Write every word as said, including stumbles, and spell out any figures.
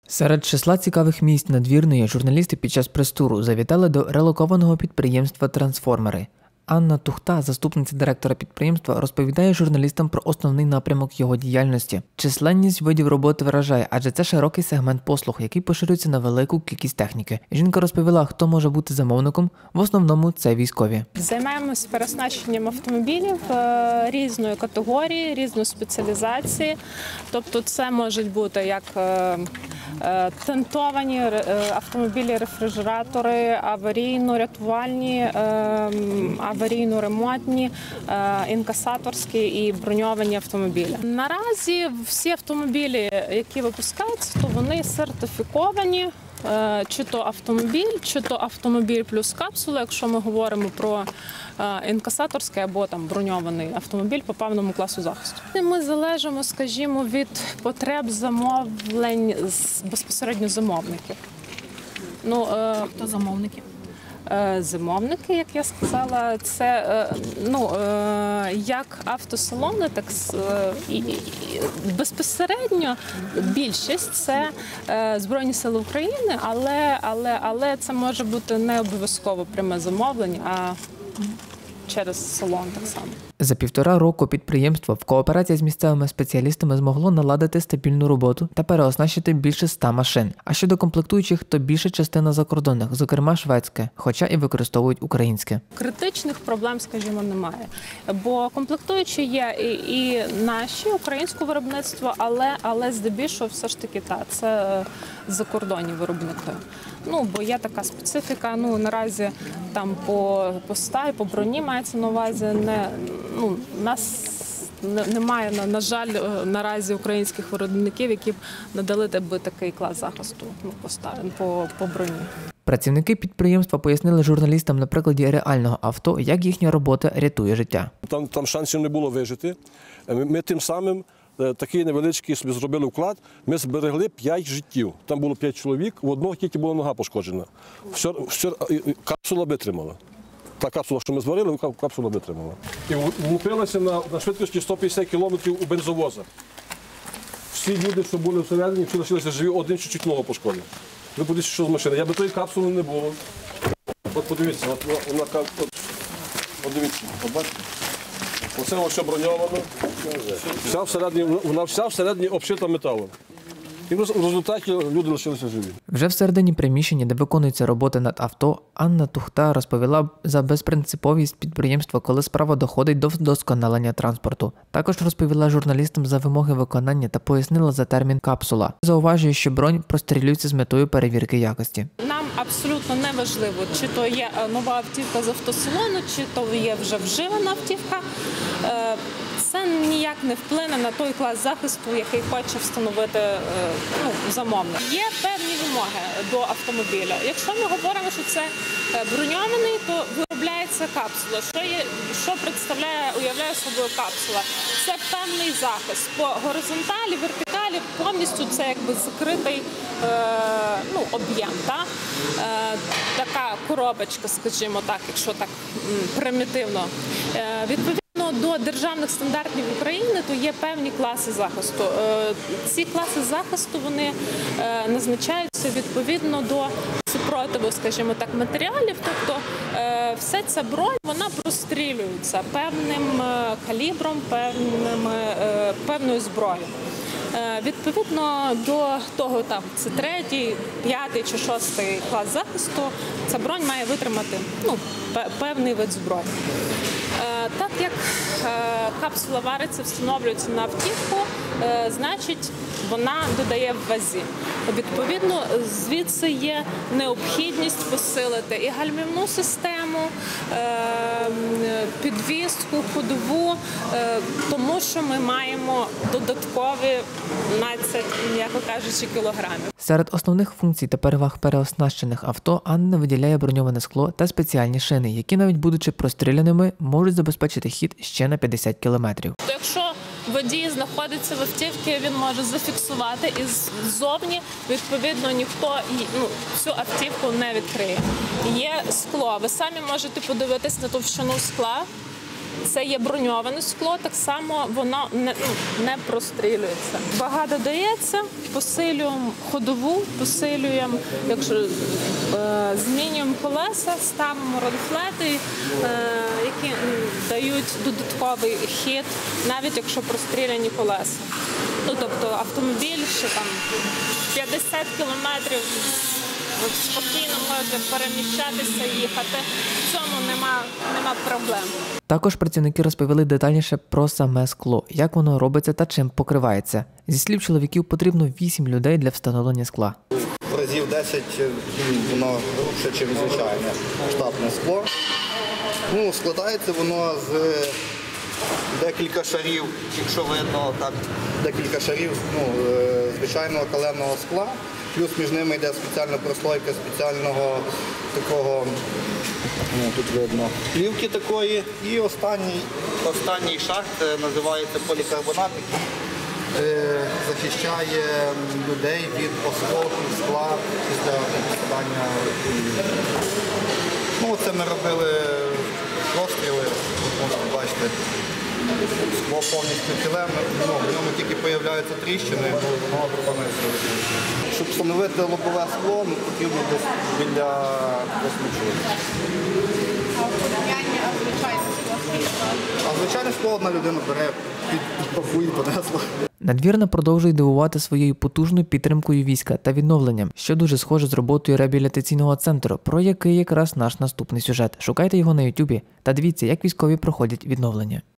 Серед числа цікавих місць надвірної журналісти під час прес-туру завітали до релокованого підприємства «Трансформери». Анна Тухта, заступниця директора підприємства, розповідає журналістам про основний напрямок його діяльності. Численність видів роботи вражає, адже це широкий сегмент послуг, який поширюється на велику кількість техніки. Жінка розповіла, хто може бути замовником, в основному це військові. Займаємось переоснащенням автомобілів різної категорії, різної спеціалізації. Тобто це можуть бути як тентовані автомобілі, рефрижератори, аварійно-рятувальні, аварійно-ремонтні, інкасаторські і броньовані автомобілі. Наразі всі автомобілі, які випускаються, то вони сертифіковані, чи то автомобіль, чи то автомобіль плюс капсула, якщо ми говоримо про інкасаторський або там броньований автомобіль по певному класу захисту. Ми залежимо, скажімо, від потреб замовлень з безпосередньо замовників. Ну, хто замовники? Замовники, як я сказала, це ну, як автосалони, так і безпосередньо більшість це Збройні Сили України, але, але, але це може бути не обов'язково пряме замовлення, а через салон так само. За півтора року підприємство в кооперації з місцевими спеціалістами змогло наладити стабільну роботу та переоснащити більше ста машин. А щодо комплектуючих, то більша частина закордонних, зокрема шведське, хоча і використовують українське. Критичних проблем, скажімо, немає. Бо комплектуючі є і, і наші, українське виробництво, але, але здебільшого все ж таки та, це закордонні виробники. Ну, бо є така специфіка, ну, наразі там по, по стаї, по броні мається на увазі, не, ну, нас немає, на, на жаль, наразі українських виробників, які б надали би такий клас захисту ну, по, стаї, по, по броні. Працівники підприємства пояснили журналістам на прикладі реального авто, як їхня робота рятує життя. Там, там шансів не було вижити. Ми, ми тим самим такий невеличкий собі зробили вклад, ми зберегли п'ять життів. Там було п'ять чоловік, в одного тільки була нога пошкоджена. Все, все, капсула витримала. Та капсула, що ми зварили, капсула витримала. І влупилася на, на швидкості сто п'ятдесят кілометрів у бензовоза. Всі люди, що були всередині, всі лишилися живі, один чуть-чуть ногу пошкодив. Ви подивіться, що з машини. Я би тої капсули не було. От подивіться, от, вона, от, от дивіться, от бачите? Оце ось все броньовано, вся всередині, вона вся всередині обшита металом. І в результаті люди лишилися живі. Вже всередині приміщення, де виконується робота над авто, Анна Тухта розповіла за безпринциповість підприємства, коли справа доходить до вдосконалення транспорту. Також розповіла журналістам за вимоги виконання та пояснила за термін «капсула». Зауважує, що бронь прострілюється з метою перевірки якості. Нам абсолютно не важливо, чи то є нова автівка з автосалону, чи то є вже вживана автівка. Це ніяк не вплине на той клас захисту, який хоче встановити ну, замовник. Є певні вимоги до автомобіля. Якщо ми говоримо, що це броньований, то виробляється капсула. Що, є, що представляє, уявляє собою капсула? Це певний захист по горизонталі, вертикалі, повністю це якби закритий е, ну, об'єм. Та? Е, така коробочка, скажімо так, якщо так примітивно. Е, відповідно, до державних стандартів України то є певні класи захисту. Ці класи захисту вони назначаються відповідно до супротиву, скажімо так, матеріалів. Тобто вся ця бронь, вона прострілюється певним калібром, певним, певною зброєю. Відповідно до того, там, це третій, п'ятий чи шостий клас захисту, ця бронь має витримати ну, певний вид зброї. Так як капсула вариться, встановлюється на автівку, значить вона додає в вазі. Відповідно, звідси є необхідність посилити і гальмівну систему, підвіску, ходову, тому що ми маємо додаткові дванадцять, м'яко кажучи, кілограмів. Серед основних функцій та переваг переоснащених авто Анна виділяє броньоване скло та спеціальні шини, які навіть будучи простріляними, можуть забезпечити хід ще на п'ятдесят кілометрів. Якщо водій знаходиться в автівці, він може зафіксувати і ззовні, відповідно, ніхто ну, цю автівку не відкриє. Є скло. Ви самі можете подивитись на товщину скла. це є броньоване скло, так само воно не, ну, не прострілюється. Вага додається, посилюємо ходову, посилюємо, якщо е, змінюємо колеса, ставимо ролфлети, е, які м, дають додатковий хід, навіть якщо простріляні колеса. Ну, тобто автомобіль ще там п'ятдесят кілометрів спокійно може переміщатися, їхати. В цьому нема, нема проблем. Також працівники розповіли детальніше про саме скло, як воно робиться та чим покривається. Зі слів чоловіків, потрібно вісім людей для встановлення скла. В разів десять воно грубше, ніж звичайне штатне скло. Ну, складається воно з декілька шарів, якщо видно, так, декілька шарів ну, звичайного каленого скла. Плюс між ними йде спеціальна прослойка спеціального такого, ну, тут видно, плівки такої. І останній, останній шар називається полікарбонат, який е, захищає людей від осколків скла після попадання. Ну, це ми робили розстріли, можете бачити. Скло повністю ціле, ну, в ньому тільки з'являються тріщини, воно пропонується. Щоб встановити лобове скло, ну, потрібно десь біля восьми чоловік. А звичайне скло одна людина бере, підпакує, понесла. Надвірна продовжує дивувати своєю потужною підтримкою війська та відновленням, що дуже схоже з роботою реабілітаційного центру, про який якраз наш наступний сюжет. Шукайте його на ютубі та дивіться, як військові проходять відновлення.